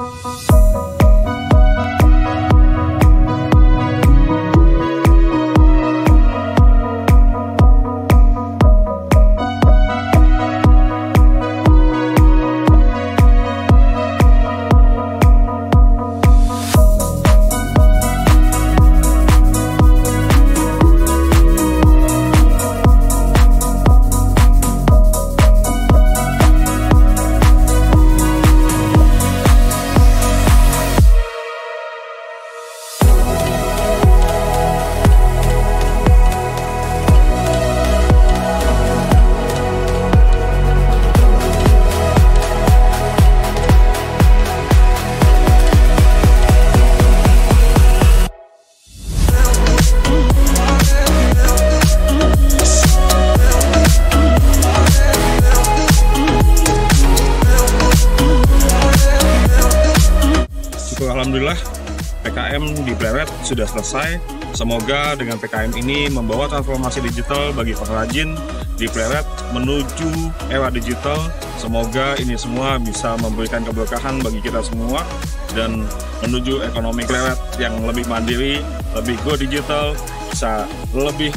Alhamdulillah PKM di Pleret sudah selesai. Semoga dengan PKM ini membawa transformasi digital bagi pengrajin di Pleret menuju era digital. Semoga ini semua bisa memberikan keberkahan bagi kita semua dan menuju ekonomi Pleret yang lebih mandiri, lebih go digital, bisa lebih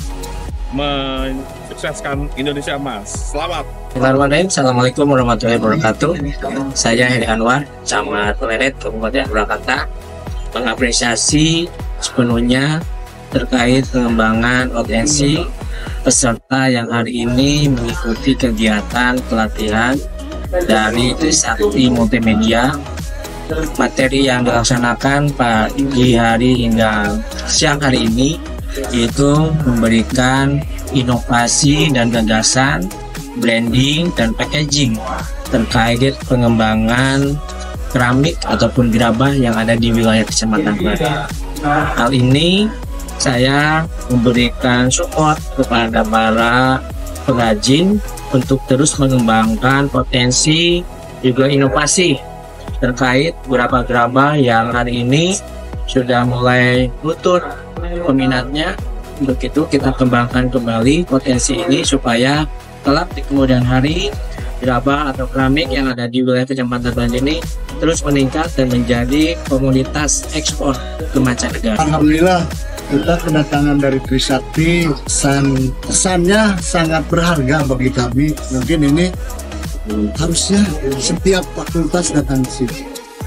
mensukseskan Indonesia Emas. Selamat! Assalamualaikum warahmatullahi wabarakatuh. Saya Heri Anwar, Camat Pleret, Kabupaten Purwakarta, mengapresiasi sepenuhnya terkait pengembangan potensi peserta yang hari ini mengikuti kegiatan pelatihan dari Trisakti Multimedia. Materi yang dilaksanakan pagi hari hingga siang hari ini yaitu memberikan inovasi dan gagasan branding dan packaging terkait pengembangan keramik ataupun gerabah yang ada di wilayah Kecamatan Pleret. Hal ini saya memberikan support kepada para pengrajin untuk terus mengembangkan potensi juga inovasi terkait beberapa gerabah yang hari ini sudah mulai luntur peminatnya. Untuk itu kita kembangkan kembali potensi ini supaya kelak di kemudian hari gerabah atau keramik yang ada di wilayah Kecamatan Pleret ini terus meningkat dan menjadi komoditas ekspor ke mancanegara. Alhamdulillah kita kedatangan dari Trisakti, kesannya sangat berharga bagi kami. Mungkin ini harusnya setiap fakultas datang ke sini.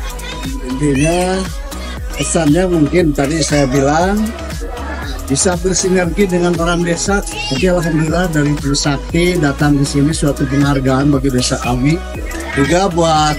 Intinya kesannya mungkin tadi saya bilang bisa bersinergi dengan orang desa. Jadi alhamdulillah dari Trisakti datang ke sini suatu penghargaan bagi desa kami. Juga buat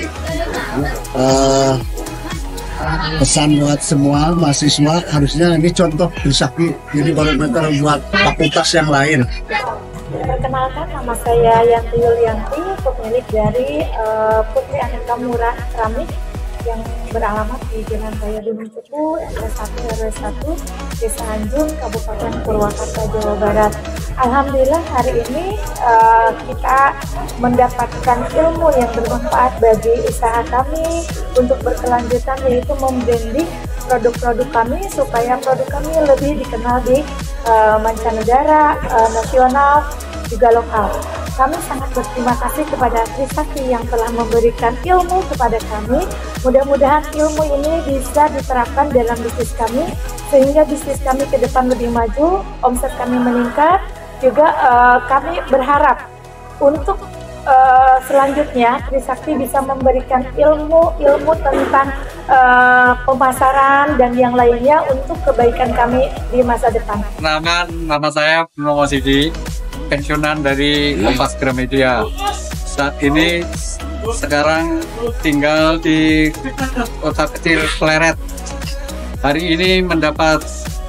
pesan buat semua mahasiswa, harusnya ini contoh Trisakti jadi barometer buat fakultas yang lain. Perkenalkan, nama saya Yanti Yulianti, pemilik dari Putri Aneka Murah Keramik yang beralamat di Jalan Raya Gunung Cepu, RW 1 RW 1, Desa Anjung, Kabupaten Purwakarta, Jawa Barat. Alhamdulillah hari ini kita mendapatkan ilmu yang bermanfaat bagi usaha kami untuk berkelanjutan, yaitu membranding produk-produk kami supaya produk kami lebih dikenal di mancanegara, nasional, juga lokal. Kami sangat berterima kasih kepada Trisakti yang telah memberikan ilmu kepada kami. Mudah-mudahan ilmu ini bisa diterapkan dalam bisnis kami, sehingga bisnis kami ke depan lebih maju, omset kami meningkat. Juga kami berharap untuk selanjutnya Trisakti bisa memberikan ilmu tentang pemasaran dan yang lainnya untuk kebaikan kami di masa depan. Nama saya Bimo Sidi, pensiunan dari Kompas Gramedia. Saat ini sekarang tinggal di kota kecil Pleret. Hari ini mendapat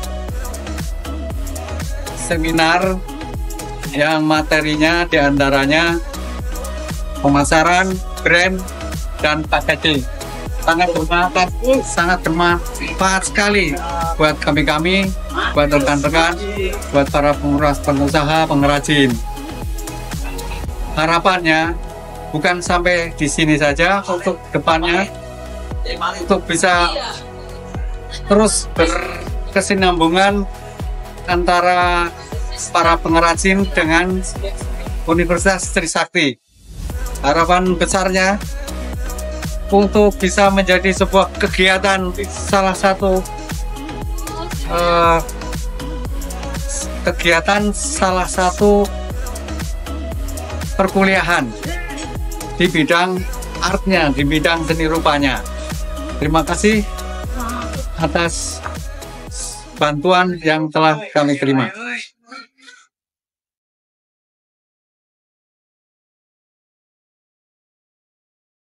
seminar yang materinya diantaranya pemasaran, brand, dan packaging. Sangat bermanfaat sekali buat kami, buat rekan-rekan, buat para pengusaha, pengrajin. Harapannya bukan sampai di sini saja, untuk depannya untuk bisa terus berkesinambungan antara para pengrajin dengan Universitas Trisakti. Harapan besarnya untuk bisa menjadi sebuah kegiatan, salah satu perkuliahan di bidang artnya, di bidang seni rupanya. Terima kasih atas bantuan yang telah kami terima.